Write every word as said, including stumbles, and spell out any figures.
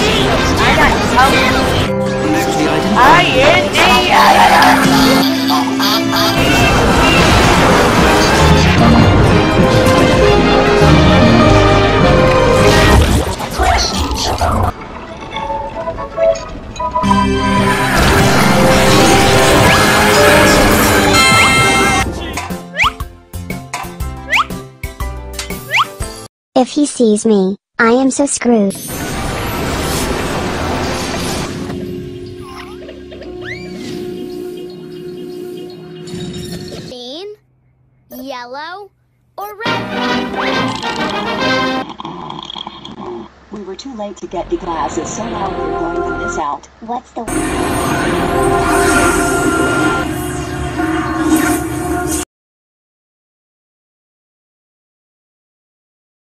I got some. Actually, I didn't. I N D If he sees me, I am so screwed. Green, yellow, or red? We were too late to get the glasses, so now we're going to miss out. What's the